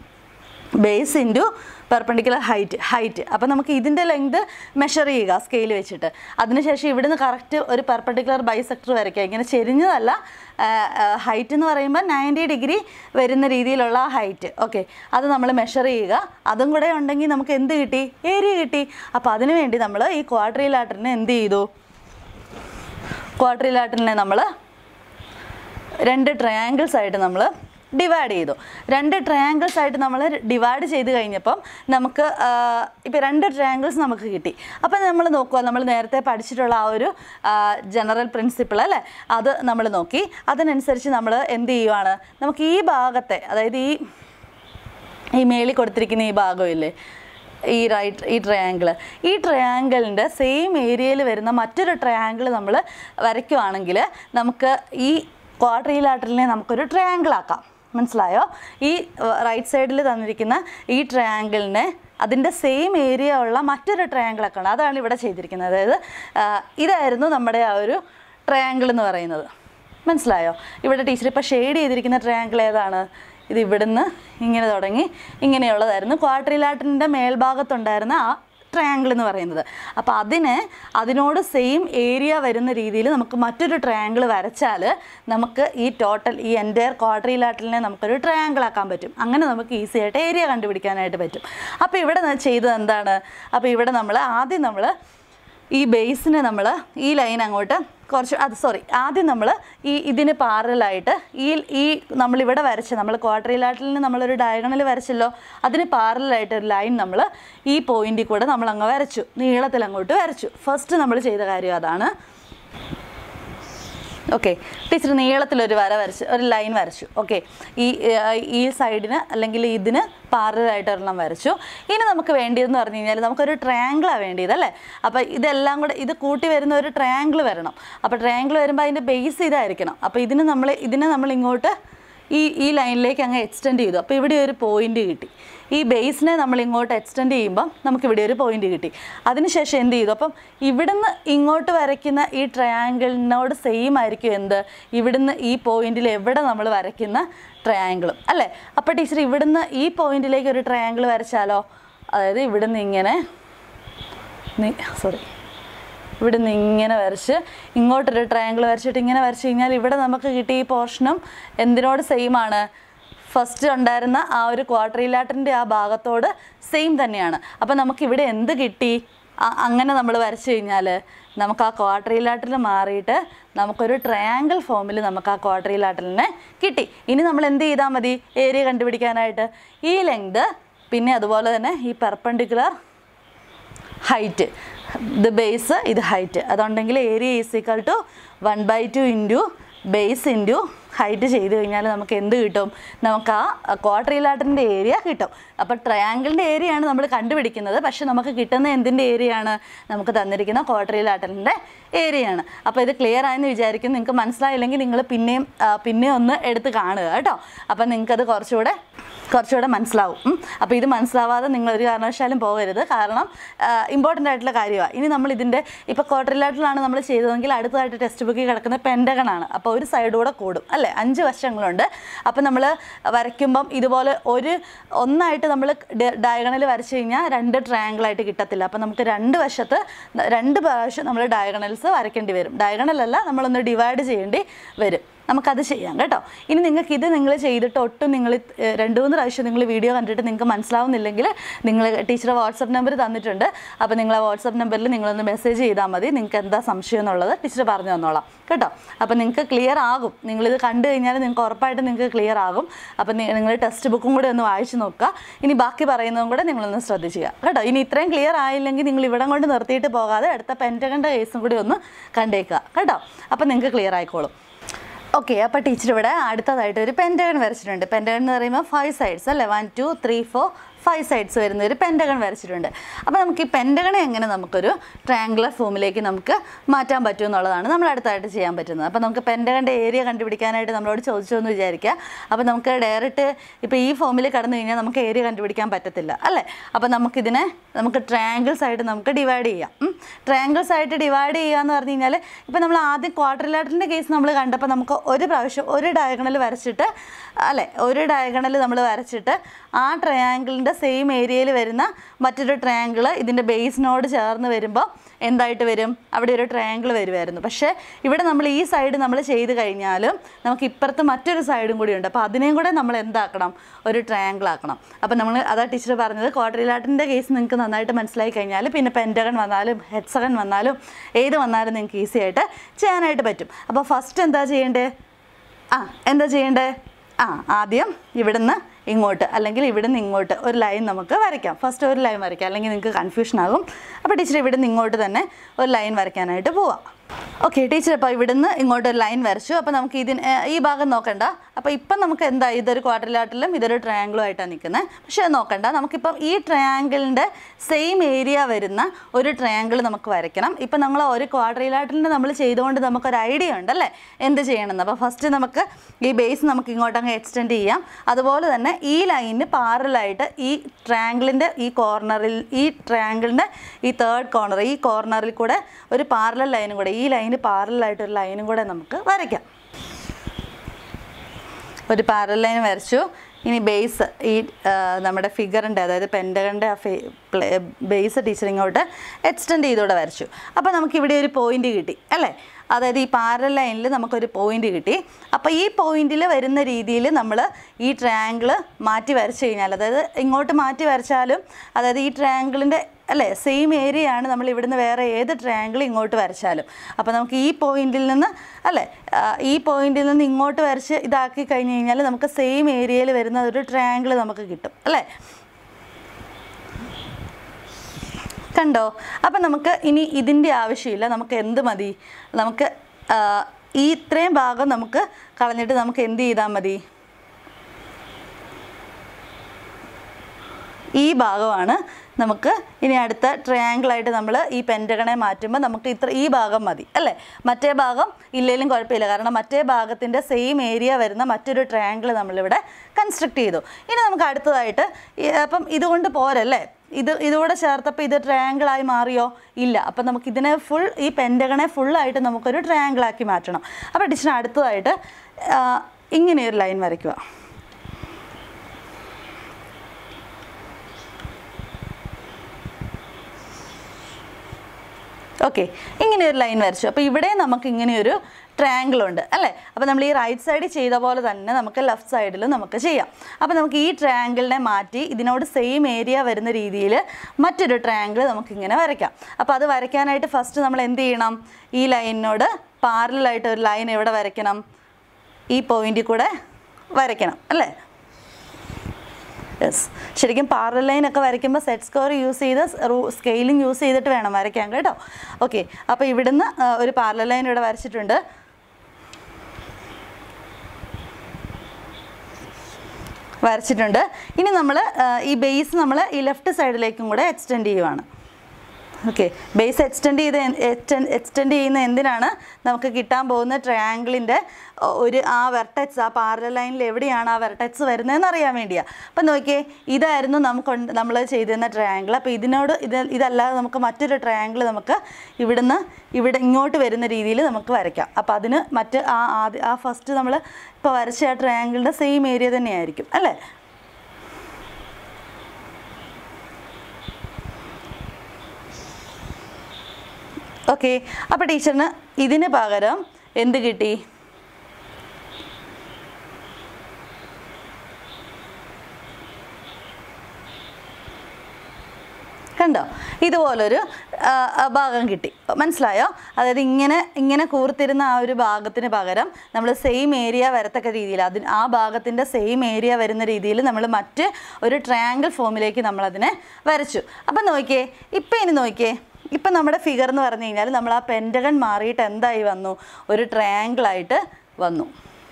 A: base into perpendicular height height അപ്പോൾ നമുക്ക് ഇതിൻ്റെ ലെങ്ത് മെഷർ ചെയ്യുക സ്കെയിൽ വെച്ചിട്ട്. അതിനുശേഷം ഇവിടുന്ന് കറക്റ്റ് ഒരു പെർപെൻഡിക്കുലർ ബൈസെക്ടർ വരയ്ക്കുക. ഇങ്ങനെ ചെരിഞ്ഞതല്ല, ഹൈറ്റ് എന്ന് പറയുമ്പോൾ നയൻറ്റി ഡിഗ്രി വരുന്ന രീതിയിലുള്ള ഹൈറ്റ്. ഓക്കെ, അത് നമ്മൾ മെഷർ ചെയ്യുക. അതും കൂടെ ഉണ്ടെങ്കിൽ നമുക്ക് എന്ത് കിട്ടി? ഏരിയ കിട്ടി. അപ്പോൾ അതിനു വേണ്ടി നമ്മൾ ഈ ക്വാഡ്രിലാറ്ററിനെ എന്ത് ചെയ്തു? ക്വാഡ്രിലാറ്ററിനെ നമ്മൾ രണ്ട് ട്രയാങ്കിൾസ് ആയിട്ട് നമ്മൾ ഡിവൈഡ് ചെയ്തു. രണ്ട് ട്രയാങ്കിൾസ് ആയിട്ട് നമ്മൾ ഡിവൈഡ് ചെയ്ത് കഴിഞ്ഞപ്പം നമുക്ക് ഇപ്പോൾ രണ്ട് ട്രയാങ്കിൾസ് നമുക്ക് കിട്ടി. അപ്പം നമ്മൾ നോക്കുക, നമ്മൾ നേരത്തെ പഠിച്ചിട്ടുള്ള ആ ഒരു ജനറൽ പ്രിൻസിപ്പിൾ അല്ലേ, അത് നമ്മൾ നോക്കി. അതിനനുസരിച്ച് നമ്മൾ എന്ത് ചെയ്യുവാണ്? നമുക്ക് ഈ ഭാഗത്തെ, അതായത് ഈ ഈ മേളിൽ കൊടുത്തിരിക്കുന്ന ഈ ഭാഗമില്ലേ, ഈ റൈറ്റ് ഈ ട്രയാങ്കിൾ, ഈ ട്രയാങ്കിളിൻ്റെ സെയിം ഏരിയയിൽ വരുന്ന മറ്റൊരു ട്രയാങ്കിൾ നമ്മൾ വരയ്ക്കുവാണെങ്കിൽ നമുക്ക് ഈ ക്വാഡ്രിലാറ്ററലിനെ നമുക്കൊരു ട്രയാങ്കിൾ ആക്കാം. മനസ്സിലായോ? ഈ റൈറ്റ് സൈഡിൽ തന്നിരിക്കുന്ന ഈ ട്രയാങ്കിളിനെ അതിൻ്റെ സെയിം ഏരിയ ഉള്ള മറ്റൊരു ട്രയാങ്കിളൊക്കെ ഉണ്ട്, അതാണ് ഇവിടെ ചെയ്തിരിക്കുന്നത്. അതായത് ഇതായിരുന്നു നമ്മുടെ ആ ഒരു ട്രയാങ്കിൾ എന്ന് പറയുന്നത്. മനസ്സിലായോ? ഇവിടെ ടീച്ചർ ഇപ്പോൾ ഷെയ്ഡ് ചെയ്തിരിക്കുന്ന ട്രയാങ്കിൾ ഏതാണ്? ഇത് ഇവിടുന്ന് ഇങ്ങനെ തുടങ്ങി ഇങ്ങനെയുള്ളതായിരുന്നു ക്വാഡ്രിലാറ്ററിൻ്റെ മേൽഭാഗത്തുണ്ടായിരുന്ന ആ ട്രയാങ്കിൾ എന്ന് പറയുന്നത്. അപ്പോൾ അതിനെ അതിനോട് സെയിം ഏരിയ വരുന്ന രീതിയിൽ നമുക്ക് മറ്റൊരു ട്രയാങ്കിൾ വരച്ചാൽ നമുക്ക് ഈ ടോട്ടൽ ഈ എൻറ്റയർ ക്വാഡ്രിലാറ്ററലിനെ നമുക്കൊരു ട്രയാങ്കിൾ ആക്കാൻ പറ്റും. അങ്ങനെ നമുക്ക് ഈസി ആയിട്ട് ഏരിയ കണ്ടുപിടിക്കാനായിട്ട് പറ്റും. അപ്പോൾ ഇവിടെ ചെയ്തത് എന്താണ്? അപ്പോൾ ഇവിടെ നമ്മൾ ആദ്യം നമ്മൾ ഈ ബേസിനെ നമ്മൾ ഈ ലൈൻ അങ്ങോട്ട് കുറച്ച് അത് സോറി ആദ്യം നമ്മൾ ഈ ഇതിന് പാരലായിട്ട് ഈ ഈ നമ്മളിവിടെ വരച്ച നമ്മൾ ക്വാഡ്രിലാറ്ററലിന് നമ്മളൊരു ഡയഗണൽ വരച്ചല്ലോ, അതിന് പാരലായിട്ട് ഒരു ലൈൻ നമ്മൾ ഈ പോയിന്റിൽ കൂടെ നമ്മൾ അങ്ങ് വരച്ചു, നീളത്തിൽ അങ്ങോട്ട് വരച്ചു. ഫസ്റ്റ് നമ്മൾ ചെയ്ത കാര്യം അതാണ്. ഓക്കെ, ടീച്ചർ നീളത്തിലൊരു വര വരച്ചു, ഒരു ലൈൻ വരച്ചു. ഓക്കെ, ഈ ഈ സൈഡിന് അല്ലെങ്കിൽ ഇതിന് പാരലായിട്ട് ഒരെണ്ണം വരച്ചു. ഇനി നമുക്ക് വേണ്ടിയതെന്ന് പറഞ്ഞു കഴിഞ്ഞാൽ നമുക്കൊരു ട്രയാങ്കിളാണ് വേണ്ടിയത് അല്ലേ? അപ്പോൾ ഇതെല്ലാം കൂടെ ഇത് കൂട്ടി വരുന്ന ഒരു ട്രയാങ്കിൾ വരണം. അപ്പോൾ ട്രയാങ്കിൾ വരുമ്പോൾ അതിൻ്റെ ബേസ് ഇതായിരിക്കണം. അപ്പോൾ ഇതിന് നമ്മൾ ഇതിനെ നമ്മൾ ഇങ്ങോട്ട് ഈ ഈ ലൈനിലേക്ക് അങ്ങ് എക്സ്റ്റെൻഡ് ചെയ്തു. അപ്പോൾ ഇവിടെ ഒരു പോയിന്റ് കിട്ടി. ഈ ബേസിനെ നമ്മൾ ഇങ്ങോട്ട് എക്സ്റ്റെൻഡ് ചെയ്യുമ്പം നമുക്കിവിടെ ഒരു പോയിന്റ് കിട്ടി. അതിനുശേഷം എന്ത് ചെയ്തു? അപ്പം ഇവിടുന്ന് ഇങ്ങോട്ട് വരയ്ക്കുന്ന ഈ ട്രയാങ്കിളിനോട് സെയിം ആയിരിക്കും എന്ത്, ഇവിടുന്ന് ഈ പോയിന്റിൽ എവിടെ നമ്മൾ വരയ്ക്കുന്ന ട്രയാങ്കിളും അല്ലേ? അപ്പോൾ ടീച്ചർ ഇവിടുന്ന് ഈ പോയിന്റിലേക്ക് ഒരു ട്രയാങ്കിൾ വരച്ചാലോ? അതായത് ഇവിടുന്ന് ഇങ്ങനെ സോറി ഇവിടെ നിന്ന് ഇങ്ങനെ വരച്ച് ഇങ്ങോട്ടൊരു ട്രയാങ്കിൾ വരച്ചിട്ട് ഇങ്ങനെ വരച്ച് കഴിഞ്ഞാൽ ഇവിടെ നമുക്ക് കിട്ടിയ ഈ പോർഷനും എന്തിനോട് സെയിം ആണ്? ഫസ്റ്റ് ഉണ്ടായിരുന്ന ആ ഒരു ക്വാഡ്രിലാറ്ററിൻ്റെ ആ ഭാഗത്തോട് സെയിം തന്നെയാണ്. അപ്പോൾ നമുക്കിവിടെ എന്ത് കിട്ടി? അങ്ങനെ നമ്മൾ വരച്ച് കഴിഞ്ഞാൽ നമുക്ക് ആ ക്വാഡ്രിലാറ്ററിൽ മാറിയിട്ട് നമുക്കൊരു ട്രയാങ്കിൾ ഫോമിൽ നമുക്ക് ആ ക്വാഡ്രിലാറ്ററിനെ കിട്ടി. ഇനി നമ്മൾ എന്ത് ചെയ്താൽ മതി? ഏരിയ കണ്ടുപിടിക്കാനായിട്ട് ഈ ലെങ്ത് പിന്നെ അതുപോലെ തന്നെ ഈ പെർപെൻഡിക്കുലർ ഹൈറ്റ്, ഇത് ബേസ്, ഇത് ഹൈറ്റ്, അതുണ്ടെങ്കിൽ area is equal to one by two into base into height ചെയ്ത് കഴിഞ്ഞാൽ നമുക്ക് എന്ത് കിട്ടും? നമുക്ക് ആ ക്വാഡ്രിലാറ്ററിൻ്റെ ഏരിയ കിട്ടും. അപ്പോൾ ട്രയാങ്കിളിൻ്റെ ഏരിയയാണ് നമ്മൾ കണ്ടുപിടിക്കുന്നത്, പക്ഷേ നമുക്ക് കിട്ടുന്ന എന്തിൻ്റെ ഏരിയയാണ്? നമുക്ക് തന്നിരിക്കുന്ന ക്വാഡ്രിലാറ്ററിൻ്റെ ഏരിയയാണ്. അപ്പോൾ ഇത് ക്ലിയർ ആയെന്ന് വിചാരിക്കും. നിങ്ങൾക്ക് മനസ്സിലായില്ലെങ്കിൽ നിങ്ങൾ പിന്നെയും പിന്നെയും ഒന്ന് എടുത്ത് കാണുക കേട്ടോ. അപ്പോൾ നിങ്ങൾക്കത് കുറച്ചുകൂടെ കുറച്ചുകൂടെ മനസ്സിലാവും. അപ്പോൾ ഇത് മനസ്സിലാവാതെ നിങ്ങൾ ഒരു കാരണവശാലും പോകരുത്, കാരണം ഇമ്പോർട്ടൻ്റ് ആയിട്ടുള്ള കാര്യമാണ്. ഇനി നമ്മൾ ഇതിൻ്റെ ഇപ്പോൾ ക്വാഡ്രിലാറ്ററിലാണ് നമ്മൾ ചെയ്തതെങ്കിൽ അടുത്തതായിട്ട് ടെക്സ്റ്റ് ബുക്കിൽ കിടക്കുന്ന പെൻറ്റഗണാണ്. അപ്പോൾ ഒരു സൈഡൂടെ കൂടും അല്ലേ? അഞ്ച് വശങ്ങളുണ്ട്. അപ്പോൾ നമ്മൾ വരയ്ക്കുമ്പം ഇതുപോലെ ഒരു ഒന്നായിട്ട് നമ്മൾ ഡയഗണൽ വരച്ച് കഴിഞ്ഞാൽ രണ്ട് ട്രയാങ്കിളായിട്ട് കിട്ടത്തില്ല. അപ്പോൾ നമുക്ക് രണ്ട് വശത്ത് രണ്ട് പ്രാവശ്യം നമ്മൾ ഡയഗണൽസ് വരയ്ക്കേണ്ടി വരും. ഡയഗണലല്ല, നമ്മളൊന്ന് ഡിവൈഡ് ചെയ്യേണ്ടി വരും. നമുക്കത് ചെയ്യാം കേട്ടോ. ഇനി നിങ്ങൾക്ക് ഇത് നിങ്ങൾ ചെയ്തിട്ട് ഒട്ടും നിങ്ങൾ രണ്ട് മൂന്ന് പ്രാവശ്യം നിങ്ങൾ വീഡിയോ കണ്ടിട്ട് നിങ്ങൾക്ക് മനസ്സിലാവുന്നില്ലെങ്കിൽ നിങ്ങൾ ടീച്ചറെ വാട്സപ്പ് നമ്പർ തന്നിട്ടുണ്ട്. അപ്പോൾ നിങ്ങൾ ആ വാട്സപ്പ് നമ്പറിൽ നിങ്ങളൊന്ന് മെസ്സേജ് ചെയ്താൽ മതി. നിങ്ങൾക്ക് എന്താ സംശയം എന്നുള്ളത് ടീച്ചർ പറഞ്ഞു തന്നോളാം കേട്ടോ. അപ്പോൾ നിങ്ങൾക്ക് ക്ലിയർ ആകും. നിങ്ങളിത് കണ്ടു കഴിഞ്ഞാൽ നിങ്ങൾക്ക് ഉറപ്പായിട്ട് നിങ്ങൾക്ക് ക്ലിയർ ആകും. അപ്പോൾ നിങ്ങൾ ടെക്സ്റ്റ് ബുക്കും കൂടെ ഒന്ന് വായിച്ച് നോക്കുക. ഇനി ബാക്കി പറയുന്നതും കൂടെ നിങ്ങളൊന്ന് ശ്രദ്ധിക്കുക കേട്ടോ. ഇനി ഇത്രയും ക്ലിയർ ആയില്ലെങ്കിൽ നിങ്ങൾ ഇവിടം കൊണ്ട് നിർത്തിയിട്ട് പോകാതെ അടുത്ത പെൻറ്റഗണിൻ്റെ കേസും കൂടി ഒന്ന് കണ്ടേക്കുക കേട്ടോ. അപ്പോൾ നിങ്ങൾക്ക് ക്ലിയർ ആയിക്കോളും. ഓക്കെ, അപ്പോൾ ടീച്ചർ ഇവിടെ അടുത്തതായിട്ട് ഒരു പെൻറ്റഗൺ വരച്ചിട്ടുണ്ട്. പെൻറ്റഗൺ എന്ന് പറയുമ്പോൾ ഫൈവ് സൈഡ്സ് അല്ലേ? One two three four five sides വരുന്ന ഒരു പെൻറ്റഗൺ വരച്ചിട്ടുണ്ട്. അപ്പോൾ നമുക്ക് ഈ പെൻറ്റഗണെ എങ്ങനെ നമുക്കൊരു ട്രയാങ്കുലർ ഫോമിലേക്ക് നമുക്ക് മാറ്റാൻ പറ്റും എന്നുള്ളതാണ് നമ്മൾ അടുത്തായിട്ട് ചെയ്യാൻ പറ്റുന്നത്. അപ്പോൾ നമുക്ക് പെൻറ്റഗണിൻ്റെ ഏരിയ കണ്ടുപിടിക്കാനായിട്ട് നമ്മളോട് ചോദിച്ചു എന്ന് വിചാരിക്കുക. അപ്പോൾ നമുക്ക് ഡയറക്റ്റ് ഇപ്പോൾ ഈ ഫോമിൽ കടന്നു കഴിഞ്ഞാൽ നമുക്ക് ഏരിയ കണ്ടുപിടിക്കാൻ പറ്റത്തില്ല അല്ലേ? അപ്പോൾ നമുക്കിതിനെ നമുക്ക് ട്രയാങ്കിൾസ് ആയിട്ട് നമുക്ക് ഡിവൈഡ് ചെയ്യാം. ട്രയാങ്കിൾസ് ആയിട്ട് ഡിവൈഡ് ചെയ്യുക എന്ന് പറഞ്ഞു കഴിഞ്ഞാൽ ഇപ്പോൾ നമ്മൾ ആദ്യം ക്വാഡ്രിലാറ്ററിൻ്റെ കേസ് നമ്മൾ കണ്ടപ്പോൾ നമുക്ക് ഒരു പ്രാവശ്യം ഒരു ഡയഗണൽ വരച്ചിട്ട് അല്ലേ ഒരു ഡയഗണൽ നമ്മൾ വരച്ചിട്ട് ആ ട്രയാങ്കിളിൻ്റെ സെയിം ഏരിയയിൽ വരുന്ന മറ്റൊരു ട്രയാങ്കിൾ ഇതിൻ്റെ ബേസിനോട് ചേർന്ന് വരുമ്പോൾ എന്തായിട്ട് വരും? അവിടെ ഒരു ട്രയാങ്കിൾ വരുമായിരുന്നു. പക്ഷേ ഇവിടെ നമ്മൾ ഈ സൈഡ് നമ്മൾ ചെയ്ത് കഴിഞ്ഞാലും നമുക്ക് ഇപ്പുറത്ത് മറ്റൊരു സൈഡും കൂടി ഉണ്ട്. അപ്പോൾ അതിനെയും കൂടെ നമ്മൾ എന്താക്കണം? ഒരു ട്രയാങ്കിൾ ആക്കണം. അപ്പോൾ നമ്മൾ അതാ ടീച്ചർ പറഞ്ഞത്, ക്വാഡ്രിലാറ്ററിൻ്റെ കേസ് നിങ്ങൾക്ക് നന്നായിട്ട് മനസ്സിലായി കഴിഞ്ഞാൽ പിന്നെ പെൻറ്റഗൺ വന്നാലും ഹെക്സഗൺ വന്നാലും ഏത് വന്നാലും നിങ്ങൾക്ക് ഈസി ആയിട്ട് ചെയ്യാനായിട്ട് പറ്റും. അപ്പോൾ ഫസ്റ്റ് എന്താ ചെയ്യേണ്ടത്? ആ എന്താ ചെയ്യേണ്ടത്? ആ ആദ്യം ഇവിടുന്ന് ഇങ്ങോട്ട് അല്ലെങ്കിൽ ഇവിടുന്ന് ഇങ്ങോട്ട് ഒരു ലൈൻ നമുക്ക് വരയ്ക്കാം. ഫസ്റ്റ് ഒരു ലൈൻ വരയ്ക്കാം, അല്ലെങ്കിൽ നിങ്ങൾക്ക് കൺഫ്യൂഷൻ ആകും. അപ്പോൾ ടീച്ചർ ഇവിടുന്ന് ഇങ്ങോട്ട് തന്നെ ഒരു ലൈൻ വരയ്ക്കാനായിട്ട് പോവാം. ഓക്കെ, ടീച്ചർ അപ്പോൾ ഇവിടുന്ന് ഇങ്ങോട്ട് ഒരു ലൈൻ വരച്ചു. അപ്പോൾ നമുക്ക് ഇതിന് ഈ ഭാഗം നോക്കണ്ട. അപ്പോൾ ഇപ്പം നമുക്ക് എന്താ ഇതൊരു ക്വാഡ്രിലാറ്ററിലും ഇതൊരു ട്രയാങ്കിളും ആയിട്ടാണ് നിൽക്കുന്നത്. പക്ഷേ അത് നോക്കണ്ട, നമുക്കിപ്പം ഈ ട്രയാങ്കിളിൻ്റെ സെയിം ഏരിയ വരുന്ന ഒരു ട്രയാങ്കിൾ നമുക്ക് വരയ്ക്കണം. ഇപ്പം നമ്മൾ ഒരു ക്വാഡ്രിലാറ്ററിൻ്റെ നമ്മൾ ചെയ്തുകൊണ്ട് നമുക്കൊരു ഐഡിയ ഉണ്ടല്ലേ എന്ത് ചെയ്യണമെന്ന്. അപ്പോൾ ഫസ്റ്റ് നമുക്ക് ഈ ബേസ് നമുക്ക് ഇങ്ങോട്ടങ്ങ് എക്സ്റ്റെൻഡ് ചെയ്യാം. അതുപോലെ തന്നെ ഈ ലൈനിന് പാരലായിട്ട് ഈ ട്രയാങ്കിളിൻ്റെ ഈ കോർണറിൽ ഈ ട്രയാങ്കിളിൻ്റെ ഈ തേർഡ് കോർണർ ഈ കോർണറിൽ കൂടെ ഒരു പാരലൽ ലൈനും കൂടെ ഈ ലൈന് പാരലായിട്ടൊരു ലൈനും കൂടെ നമുക്ക് വരയ്ക്കാം. ഒരു പാരലൽ ലൈൻ വരച്ചു. ഇനി ബേസ് ഈ നമ്മുടെ ഫിഗറിൻ്റെ അതായത് പെൻറ്റഗണിൻ്റെ ആ ബേസ് ടീച്ചർ ഇങ്ങോട്ട് എക്സ്റ്റെൻഡ് ചെയ്തുകൂടെ വരച്ചു. അപ്പോൾ നമുക്കിവിടെ ഒരു പോയിൻ്റ് കിട്ടി അല്ലേ? അതായത് ഈ പാരലൽ ലൈനിൽ നമുക്കൊരു പോയിൻ്റ് കിട്ടി. അപ്പോൾ ഈ പോയിന്റിൽ വരുന്ന രീതിയിൽ നമ്മൾ ഈ ട്രയാങ്കിൾ മാറ്റി വരച്ച് കഴിഞ്ഞാൽ, അതായത് ഇങ്ങോട്ട് മാറ്റി വരച്ചാലും അതായത് ഈ ട്രയാങ്കിളിൻ്റെ അല്ലേ സെയിം ഏരിയ ആണ് നമ്മൾ ഇവിടുന്ന് വേറെ ഏത് ട്രയാങ്കിൾ ഇങ്ങോട്ട് വരച്ചാലും. അപ്പോൾ നമുക്ക് ഈ പോയിന്റിൽ നിന്ന് അല്ലേ ഈ പോയിന്റിൽ നിന്ന് ഇങ്ങോട്ട് വരച്ച് ഇതാക്കി കഴിഞ്ഞ് കഴിഞ്ഞാൽ നമുക്ക് സെയിം ഏരിയയിൽ വരുന്ന ഒരു ട്രയാങ്കിൾ നമുക്ക് കിട്ടും അല്ലേ? കണ്ടോ? അപ്പം നമുക്ക് ഇനി ഇതിൻ്റെ ആവശ്യമില്ല. നമുക്ക് എന്ത് മതി? നമുക്ക് ഈ ഇത്രയും ഭാഗം നമുക്ക് കളഞ്ഞിട്ട് നമുക്ക് എന്ത് ചെയ്താൽ മതി? ഈ ഭാഗമാണ് നമുക്ക് ഇനി അടുത്ത ട്രയാങ്കിളായിട്ട് നമ്മൾ ഈ പെൻറ്റഗണെ മാറ്റുമ്പോൾ നമുക്ക് ഇത്ര ഈ ഭാഗം മതി അല്ലേ? മറ്റേ ഭാഗം ഇല്ലെങ്കിലും കുഴപ്പമില്ല, കാരണം മറ്റേ ഭാഗത്തിൻ്റെ സെയിം ഏരിയ വരുന്ന മറ്റൊരു ട്രയാങ്കിൾ നമ്മളിവിടെ കൺസ്ട്രക്ട് ചെയ്തു. ഇനി നമുക്ക് അടുത്തതായിട്ട് അപ്പം ഇതുകൊണ്ട് പോരല്ലേ, ഇത് ഇതുകൂടെ ചേർത്തപ്പോൾ ഇത് ട്രയാങ്കിളായി മാറിയോ? ഇല്ല. അപ്പം നമുക്കിതിനെ ഫുൾ ഈ പെൻറ്റഗണെ ഫുള്ളായിട്ട് നമുക്കൊരു ട്രയാങ്കിളാക്കി മാറ്റണം. അപ്പോൾ ടീച്ചർ അടുത്തതായിട്ട് ഇങ്ങനെയൊരു ലൈൻ വരയ്ക്കുക. ഓക്കെ, ഇങ്ങനെ ഒരു ലൈൻ വരച്ചു. അപ്പോൾ ഇവിടെ നമുക്ക് ഇങ്ങനെയൊരു ട്രയാങ്കിൾ ഉണ്ട് അല്ലേ. അപ്പോൾ നമ്മൾ ഈ റൈറ്റ് സൈഡിൽ ചെയ്ത പോലെ തന്നെ നമുക്ക് ലെഫ്റ്റ് സൈഡിലും നമുക്ക് ചെയ്യാം. അപ്പോൾ നമുക്ക് ഈ ട്രയാങ്കിളിനെ മാറ്റി ഇതിനോട് സെയിം ഏരിയ വരുന്ന രീതിയിൽ മറ്റൊരു ട്രയാങ്കിൾ നമുക്കിങ്ങനെ വരയ്ക്കാം. അപ്പോൾ അത് വരയ്ക്കാനായിട്ട് ഫസ്റ്റ് നമ്മൾ എന്ത് ചെയ്യണം? ഈ ലൈനിനോട് പാരലലായിട്ട് ഒരു ലൈൻ എവിടെ വരയ്ക്കണം? ഈ പോയിന്റിൽ കൂടെ വരയ്ക്കണം അല്ലേ. യെസ്, ശരിക്കും പാരലൽ ലൈൻ ഒക്കെ വരയ്ക്കുമ്പോൾ സെറ്റ് സ്ക്വയർ യൂസ് ചെയ്ത് സ്കെയിലിംഗ് യൂസ് ചെയ്തിട്ട് വേണം വരയ്ക്കാൻ കേട്ടോ. ഓക്കെ, അപ്പോൾ ഇവിടുന്ന് ഒരു പാരലൽ ലൈൻ ഇവിടെ വരച്ചിട്ടുണ്ട്. വരച്ചിട്ടുണ്ട് ഇനി നമ്മൾ ഈ ബേസ് നമ്മൾ ഈ ലെഫ്റ്റ് സൈഡിലേക്കും കൂടെ എക്സ്റ്റെൻഡ് ചെയ്യുവാണ്. ഓക്കെ, ബേസ് എക്സ്റ്റെൻഡ് ചെയ്ത് എക്സ്റ്റെൻഡ് ചെയ്യുന്ന എന്തിനാണ്? നമുക്ക് കിട്ടാൻ പോകുന്ന ട്രയാങ്കിളിൻ്റെ ഒരു ആ വെർട്ടെക്സ്, ആ പാരലൽ ലൈനിൽ എവിടെയാണ് ആ വെർട്ടെക്സ് വരുന്നതെന്ന് അറിയാൻ വേണ്ടിയാണ്. അപ്പം നോക്കിയേ, ഇതായിരുന്നു നമുക്ക് നമ്മൾ ചെയ്തിരുന്ന ട്രയാങ്കിൾ. അപ്പോൾ ഇതിനോട് ഇത് ഇതല്ലാതെ നമുക്ക് മറ്റൊരു ട്രയാങ്കിൾ നമുക്ക് ഇവിടുന്ന് ഇവിടെ ഇങ്ങോട്ട് വരുന്ന രീതിയിൽ നമുക്ക് വരയ്ക്കാം. അപ്പോൾ അതിന് മറ്റ് ആ ആദ്യ ആ ഫസ്റ്റ് നമ്മൾ ഇപ്പോൾ വരച്ച ആ ട്രയാങ്കിളിൻ്റെ സെയിം ഏരിയ തന്നെയായിരിക്കും അല്ലേ. ഓക്കെ, അപ്പോൾ ടീച്ചറിന് ഇതിന് പകരം എന്ത് കിട്ടി? കണ്ടോ, ഇതുപോലൊരു ഭാഗം കിട്ടി. മനസ്സിലായോ? അതായത് ഇങ്ങനെ ഇങ്ങനെ കൂർത്തിരുന്ന ആ ഒരു ഭാഗത്തിന് പകരം നമ്മൾ സെയിം ഏരിയ വരത്തക്ക രീതിയിൽ അതിന് ആ ഭാഗത്തിൻ്റെ സെയിം ഏരിയ വരുന്ന രീതിയിൽ നമ്മൾ മറ്റ് ഒരു ട്രയാങ്കിൾ ഫോമിലേക്ക് നമ്മളതിനെ വരച്ചു. അപ്പം നോക്കിയേ, ഇപ്പം ഇനി നോക്കിയേ, ഇപ്പം നമ്മുടെ ഫിഗർ എന്ന് പറഞ്ഞു കഴിഞ്ഞാൽ നമ്മൾ ആ പെൻറ്റഗൺ മാറിയിട്ട് എന്തായി വന്നു? ഒരു ട്രയാങ്കിളായിട്ട് വന്നു.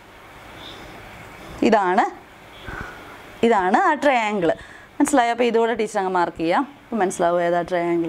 A: ഇതാണ് ഇതാണ് ആ ട്രയാങ്കിൾ. മനസ്സിലായോ? അപ്പോൾ ഇതുകൂടെ ടീച്ചർ അങ്ങ് മാർക്ക് ചെയ്യാം. അപ്പോൾ മനസ്സിലാവും ഏതാ ട്രയാങ്കിൾ.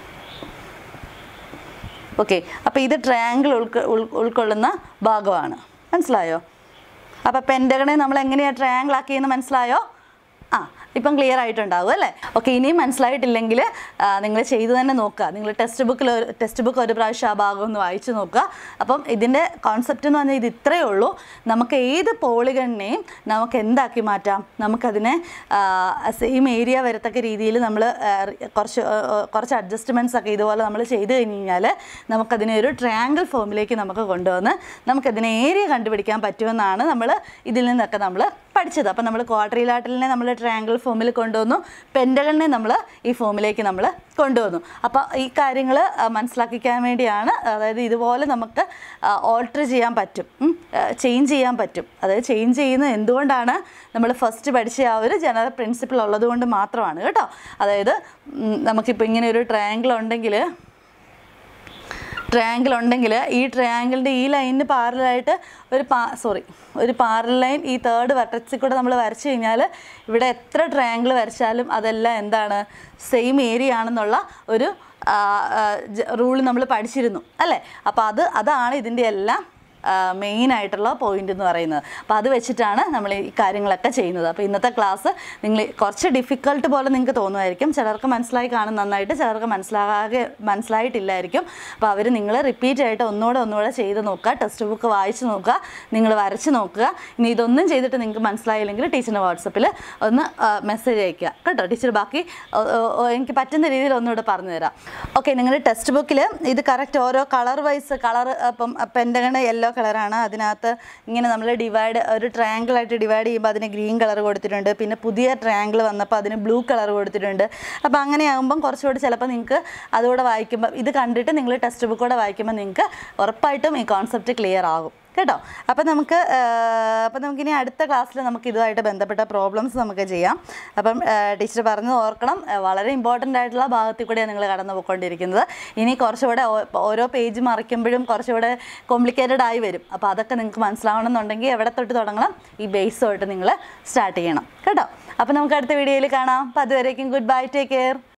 A: ഓക്കെ, അപ്പോൾ ഇത് ട്രയാങ്കിൾ ഉൾക്കൊ ഉൾക്കൊള്ളുന്ന ഭാഗമാണ്. മനസ്സിലായോ? അപ്പോൾ പെൻറ്റഗണെ നമ്മൾ എങ്ങനെയാണ് ട്രയാങ്കിൾ ആക്കിയെന്ന് മനസ്സിലായോ? ആ, ഇപ്പം ക്ലിയർ ആയിട്ടുണ്ടാവും അല്ലേ. ഓക്കെ, ഇനിയും മനസ്സിലായിട്ടില്ലെങ്കിൽ നിങ്ങൾ ചെയ്തു തന്നെ നോക്കുക. നിങ്ങൾ ടെക്സ്റ്റ് ബുക്കിൽ ടെക്സ്റ്റ് ബുക്ക് ഒരു പ്രാവശ്യം ആ ഭാഗം ഒന്ന് വായിച്ച് നോക്കുക. അപ്പം ഇതിൻ്റെ കോൺസെപ്റ്റ് എന്ന് പറഞ്ഞാൽ ഇത് ഇത്രയേ ഉള്ളൂ. നമുക്ക് ഏത് പോളിഗണിനെയും നമുക്ക് എന്താക്കി മാറ്റാം? നമുക്കതിനെ സെയിം ഏരിയ വരത്തക്ക രീതിയിൽ നമ്മൾ കുറച്ച് കുറച്ച് അഡ്ജസ്റ്റ്മെൻറ്റ്സ് ഒക്കെ ഇതുപോലെ നമ്മൾ ചെയ്ത് കഴിഞ്ഞ് കഴിഞ്ഞാൽ നമുക്കതിനെ ഒരു ട്രയാങ്കിൾ ഫോമിലേക്ക് നമുക്ക് കൊണ്ടുവന്ന് നമുക്കതിനെ ഏരിയ കണ്ടുപിടിക്കാൻ പറ്റുമെന്നാണ് നമ്മൾ ഇതിൽ നിന്നൊക്കെ നമ്മൾ പഠിച്ചത്. അപ്പം നമ്മൾ ക്വാഡ്രിലാറ്ററലിനെ നമ്മൾ ട്രയാങ്കിൾ ഫോമിൽ കൊണ്ടുവന്നു, പെൻറ്റഗണിനെ നമ്മൾ ഈ ഫോമിലേക്ക് നമ്മൾ കൊണ്ടുവന്നു. അപ്പോൾ ഈ കാര്യങ്ങൾ മനസ്സിലാക്കിക്കാൻ വേണ്ടിയാണ്. അതായത് ഇതുപോലെ നമുക്ക് ഓൾട്ടർ ചെയ്യാൻ പറ്റും, ചേഞ്ച് ചെയ്യാൻ പറ്റും. അതായത് ചേഞ്ച് ചെയ്യുന്നത് എന്തുകൊണ്ടാണ്? നമ്മൾ ഫസ്റ്റ് പഠിച്ച ആ ഒരു ജനറൽ പ്രിൻസിപ്പിൾ ഉള്ളത് കൊണ്ട് മാത്രമാണ് കേട്ടോ. അതായത് നമുക്കിപ്പോൾ ഇങ്ങനെ ഒരു ട്രയാങ്കിൾ ഉണ്ടെങ്കിൽ ട്രയാങ്കിൾ ഉണ്ടെങ്കിൽ ഈ ട്രയാങ്കിളിൻ്റെ ഈ ലൈനിന് പാരലായിട്ട് ഒരു പാ സോറി ഒരു പാരലൽ ലൈൻ ഈ തേർഡ് വെർട്ടെക്സിൽ കൂടെ നമ്മൾ വരച്ചു കഴിഞ്ഞാൽ ഇവിടെ എത്ര ട്രയാങ്കിൾ വരച്ചാലും അതെല്ലാം എന്താണ്? സെയിം ഏരിയ ആണെന്നുള്ള ഒരു റൂൾ നമ്മൾ പഠിച്ചിരുന്നു അല്ലേ. അപ്പോൾ അത് അതാണ് ഇതിൻ്റെ എല്ലാം മെയിൻ ആയിട്ടുള്ള പോയിന്റ് എന്ന് പറയുന്നത്. അപ്പോൾ അത് വെച്ചിട്ടാണ് നമ്മൾ ഈ കാര്യങ്ങളൊക്കെ ചെയ്യുന്നത്. അപ്പോൾ ഇന്നത്തെ ക്ലാസ് നിങ്ങൾ കുറച്ച് ഡിഫിക്കൽട്ട് പോലെ നിങ്ങൾക്ക് തോന്നുമായിരിക്കും. ചിലർക്ക് മനസ്സിലായി കാണും നന്നായിട്ട്, ചിലർക്ക് മനസ്സിലാകാതെ മനസ്സിലായിട്ടില്ലായിരിക്കും. അപ്പോൾ അവർ നിങ്ങൾ റിപ്പീറ്റ് ആയിട്ട് ഒന്നുകൂടെ ഒന്നുകൂടെ ചെയ്ത് നോക്കുക, ടെക്സ്റ്റ് ബുക്ക് വായിച്ച് നോക്കുക, നിങ്ങൾ വരച്ച് നോക്കുക. ഇനി ഇതൊന്നും ചെയ്തിട്ട് നിങ്ങൾക്ക് മനസ്സിലായില്ലെങ്കിൽ ടീച്ചറിൻ്റെ വാട്സപ്പിൽ ഒന്ന് മെസ്സേജ് അയയ്ക്കുക കേട്ടോ. ടീച്ചർ ബാക്കി എനിക്ക് പറ്റുന്ന രീതിയിൽ ഒന്നുകൂടെ പറഞ്ഞു തരാം. ഓക്കെ, നിങ്ങളുടെ ടെക്സ്റ്റ് ബുക്കിൽ ഇത് കറക്റ്റ് ഓരോ കളർ വൈസ് കളർ ഇപ്പം പെൻറ്റഗൺ യെല്ലോ കളറാണ്, അതിനകത്ത് ഇങ്ങനെ നമ്മൾ ഡിവൈഡ് ഒരു ട്രയാങ്കിളായിട്ട് ഡിവൈഡ് ചെയ്യുമ്പോൾ അതിന് ഗ്രീൻ കളർ കൊടുത്തിട്ടുണ്ട്. പിന്നെ പുതിയ ട്രയാങ്കിൾ വന്നപ്പോൾ അതിന് ബ്ലൂ കളർ കൊടുത്തിട്ടുണ്ട്. അപ്പോൾ അങ്ങനെയാകുമ്പം കുറച്ചുകൂടി ചിലപ്പോൾ നിങ്ങൾക്ക് അതുകൂടെ വായിക്കുമ്പോൾ ഇത് കണ്ടിട്ട് നിങ്ങൾ ടെക്സ്റ്റ് ബുക്ക് കൂടെ വായിക്കുമ്പോൾ നിങ്ങൾക്ക് ഉറപ്പായിട്ടും ഈ കോൺസെപ്റ്റ് ക്ലിയർ ആകും കേട്ടോ. അപ്പോൾ നമുക്ക് അപ്പോൾ നമുക്കിനി അടുത്ത ക്ലാസ്സിൽ നമുക്ക് ഇതുമായിട്ട് ബന്ധപ്പെട്ട പ്രോബ്ലംസ് നമുക്ക് ചെയ്യാം. അപ്പം ടീച്ചർ പറഞ്ഞത് ഓർക്കണം, വളരെ ഇമ്പോർട്ടൻ്റ് ആയിട്ടുള്ള ഭാഗത്തിൽ കൂടെയാണ് നിങ്ങൾ കടന്നു പോയിക്കൊണ്ടിരിക്കുന്നത്. ഇനി കുറച്ചുകൂടെ ഓരോ പേജ് മറിക്കുമ്പോഴും കുറച്ചുകൂടെ കോംപ്ലിക്കേറ്റഡ് ആയി വരും. അപ്പോൾ അതൊക്കെ നിങ്ങൾക്ക് മനസ്സിലാവണം എന്നുണ്ടെങ്കിൽ എവിടെ തൊട്ട് തുടങ്ങണം? ഈ ബേസ് തൊട്ട് നിങ്ങൾ സ്റ്റാർട്ട് ചെയ്യണം കേട്ടോ. അപ്പോൾ നമുക്ക് അടുത്ത വീഡിയോയിൽ കാണാം. അപ്പോൾ അതുവരേക്കും ഗുഡ് ബൈ, ടേക്ക് കെയർ.